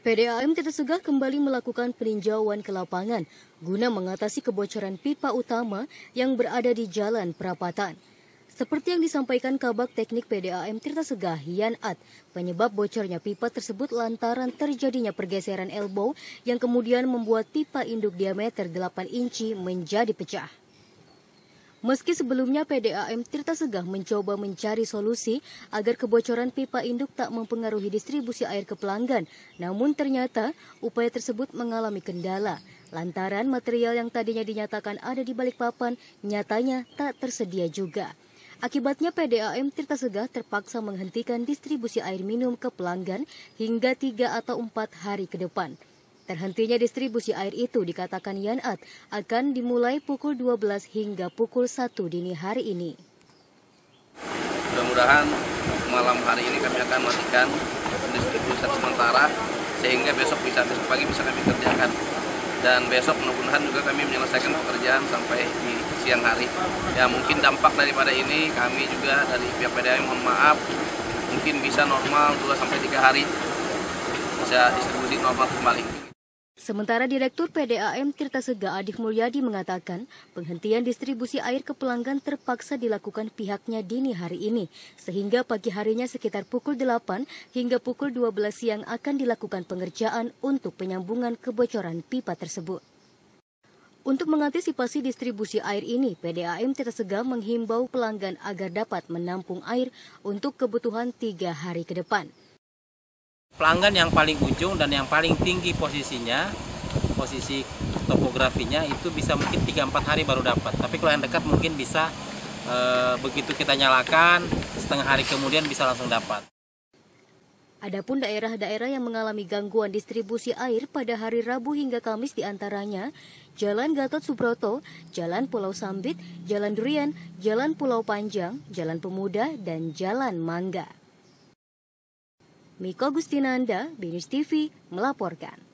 PDAM tidak segan kembali melakukan peninjauan ke lapangan guna mengatasi kebocoran pipa utama yang berada di Jalan Perapatan. Seperti yang disampaikan Kabag Teknik PDAM Tirta Segah, Yan At, penyebab bocornya pipa tersebut lantaran terjadinya pergeseran elbow yang kemudian membuat pipa induk diameter 8 inci menjadi pecah. Meski sebelumnya PDAM Tirta Segah mencoba mencari solusi agar kebocoran pipa induk tak mempengaruhi distribusi air ke pelanggan, namun ternyata upaya tersebut mengalami kendala. Lantaran material yang tadinya dinyatakan ada di Balikpapan nyatanya tak tersedia juga. Akibatnya PDAM Tirta Segah terpaksa menghentikan distribusi air minum ke pelanggan hingga 3 atau 4 hari ke depan. Terhentinya distribusi air itu dikatakan Yan At akan dimulai pukul 12 hingga pukul 1 dini hari ini. Mudah-mudahan malam hari ini kami akan matikan distribusi sementara sehingga besok pagi bisa kami kerjakan. Dan besok mudah-mudahan juga kami menyelesaikan pekerjaan sampai di siang hari. Ya mungkin dampak daripada ini kami juga dari pihak PDAM mohon maaf, mungkin bisa normal 2-3 hari bisa distribusi normal kembali. Sementara Direktur PDAM Tirta Segah Adif Mulyadi mengatakan penghentian distribusi air ke pelanggan terpaksa dilakukan pihaknya dini hari ini, sehingga pagi harinya sekitar pukul 8 hingga pukul 12 siang akan dilakukan pengerjaan untuk penyambungan kebocoran pipa tersebut. Untuk mengantisipasi distribusi air ini, PDAM Tirta Segah menghimbau pelanggan agar dapat menampung air untuk kebutuhan 3 hari ke depan. Pelanggan yang paling ujung dan yang paling tinggi posisi topografinya itu bisa mungkin 3-4 hari baru dapat. Tapi kalau yang dekat mungkin bisa begitu kita nyalakan, setengah hari kemudian bisa langsung dapat. Adapun daerah-daerah yang mengalami gangguan distribusi air pada hari Rabu hingga Kamis diantaranya Jalan Gatot Subroto, Jalan Pulau Sambit, Jalan Durian, Jalan Pulau Panjang, Jalan Pemuda, dan Jalan Mangga. Miko Gustinanda, BNews TV, melaporkan.